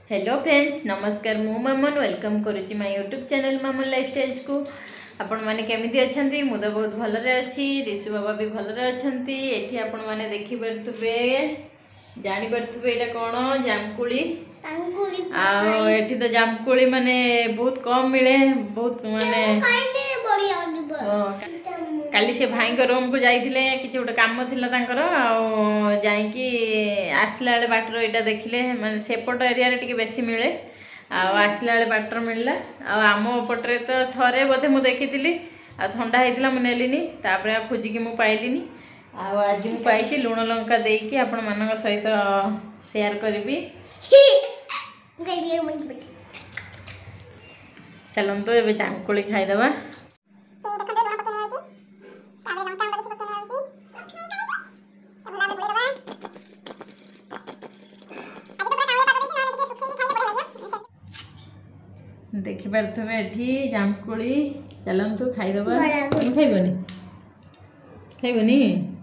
Hello friends नमस्कार मु Maman welcome करुच्ची my YouTube channel Maman lifestyles को आपण माने केमिति अछंती मु तो बहुत भलरे अछि ऋषु बाबा भी भलरे अछंती एठी आपण माने देखि परथुबे जानि परथुबे एटा कोन जामकुली आ एठी तो जामकुली माने बहुत कम मिले बहुत माने काली से भाई रूम को जाइए कि गोटे कम थी जाकि आसला बाटर यहाँ देखिले माने सेपट एरिया टे बेसी मिले आसला बाटर मिलला आम पटे तो थरे बोधे मुझे देखी ठंडा होता मुझे नेलिनी तापर खोजिकी मु पाइलिनी आज मु पाई लुण लंका देकी आपण मान सहित शेयर करी चलतु ए जामकुली खाईदबा देखि पारे एठी जामकुली चलतु खाईदबा खाइबनी खाइबनी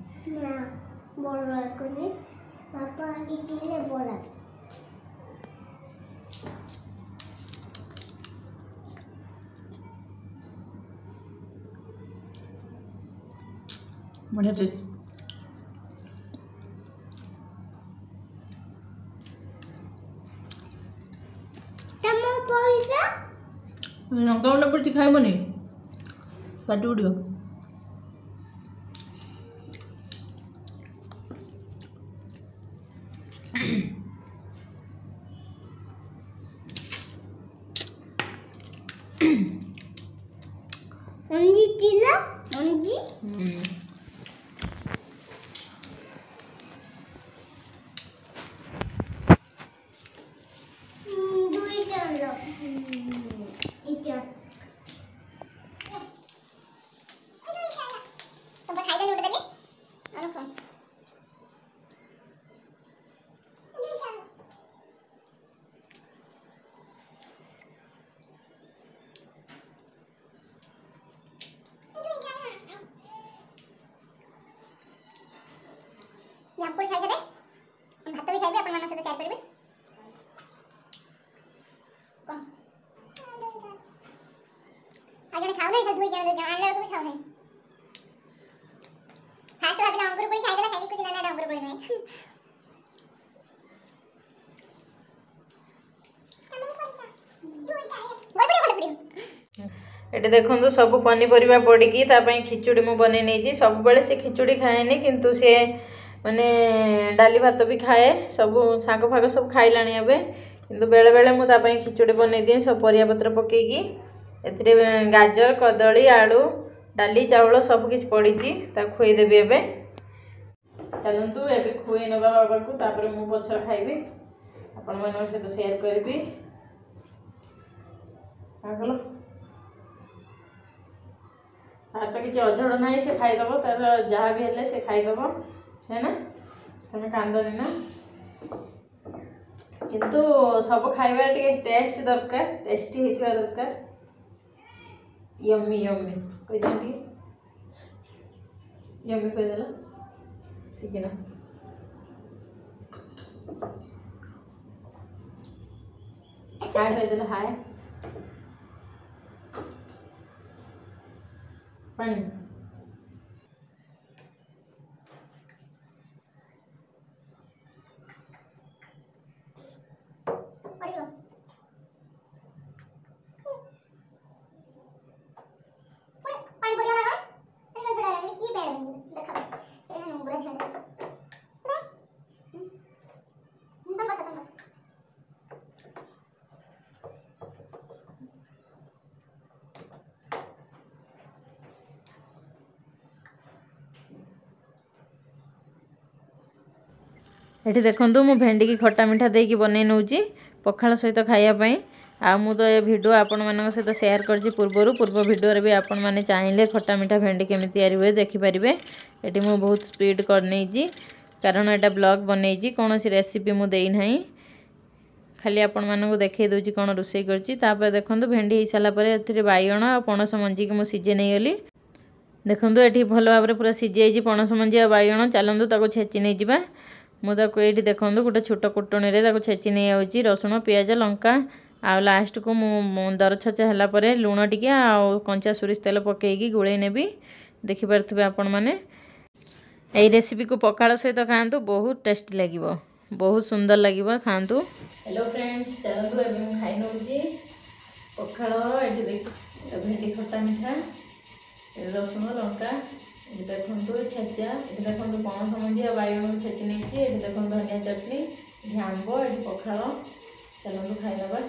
बढ़िया टेस्ट लंका गुंड पड़ी खाइबनी पाटी उड़ो अंजी चिला अंजी जामकुली खाई सारे भात भी खाइबे अपन सहित शेयर करेंगे कौन आज जने खाओ नहीं सब दुई जने आनले तो भी खाओ नहीं फास्ट भाबिला अंगुर कोली खाइ देला खाली कुछ ना अंगुर कोली नहीं ये देखो सब पनीपरिया पड़ी खिचुड़ी मु बन नहीं सब बेले से खिचुड़ी खाएनी किंतु सी माने डाली भात भी खाए सब शाग फाग सब खाइला किंतु बेले बेले मुझे खिचुड़ी बन दिए सब परिया पत्र पकईकी ए गाजर कदली आलू डाली चावल सब किछ पड़ी खुईदेवी एवं चलतु ए खुई नवा बाबा को तापर मु पछर खाइबी आपण मान सहित शेयर करी तार तो किसी अझड़ ना से खाईदब तार जहाँ भी हेले से खाईदब है ना तुम कांदनी ना किंतु सब खाइबा टे टेस्ट दरकार टेस्टी होता दरकार यम्मी यम्मी कहीदेन टे यम्मी कहीदेला शिखिना हाय कहीदेला हाय पानी ये देखो मु भेंडी की खट्टा मिठा देकी बन नौ पखाल सहित खायापाई आ मु तो ये वीडियो आपण मान सहित शेयर कर पूर्व वीडियो भी आपण मैंने चाहिए खट्टा मिठा भेंडी केमी तैयारी हुए देखिपारे ये मु बहुत स्पीड कर नहीं कारण यहाँ ब्लॉग बनई कौन सी रेसिपी मुझे ना खाली आपण मानक देखई दूसरी कौन रोषे कर देखो भेंडी हो सारापर ए बैगण आ पणस मंजी की मुझे सीझे नहीं गली देखो ये भल भाव पूरा सीझी पणस मंजी आ बैगण चलतु छेची नहीं जा मुझे ये देखो गोटे छोट कुटुणी छेची नहीं आउची रसुण पियाज लंका आ लास्ट को दरछचा है लुण टिके आ कंचा सोरिष तेल पकईकी गोले नेबी देखिपे आपण मैंने यही रेसिपी को पखाड़ सहित खातु बहुत टेस्टी लगे बहुत सुंदर लगे खातु। हेलो फ्रेंड्स चलतु खाई नौ पखाड़ ये भेंडी खट्टा मीठा रसुण लंका ये देखो छेचा ये देखो पणस मंजी और बैगन छेची नहीं ये देखो धनिया चटनी ये आंब ये पखाड़ चलतु खाईदबा।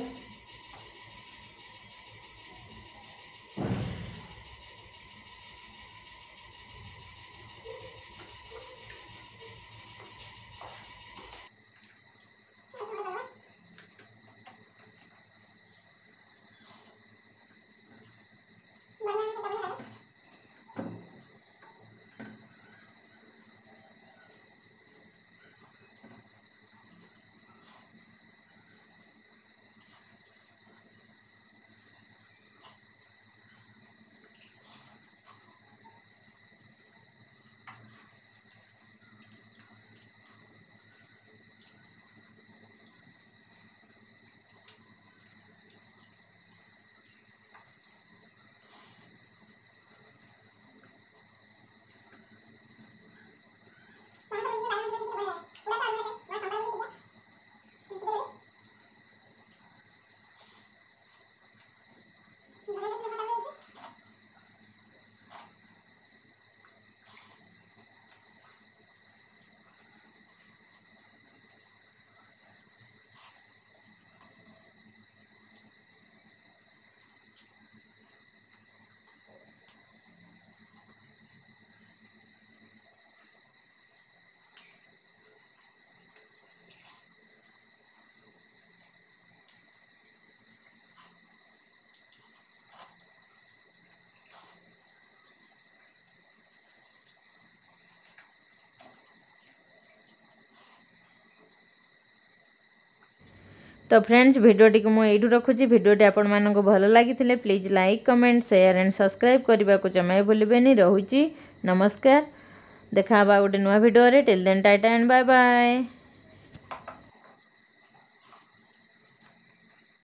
तो फ्रेंड्स भिडियोटी को मुझे यू रखुच्छी भिडियोटी आपण मानक भल लगी please like comment share and subscribe करने को जमा भूलें रोची नमस्कार देखा गोटे नुआ video till then tata and bye bye.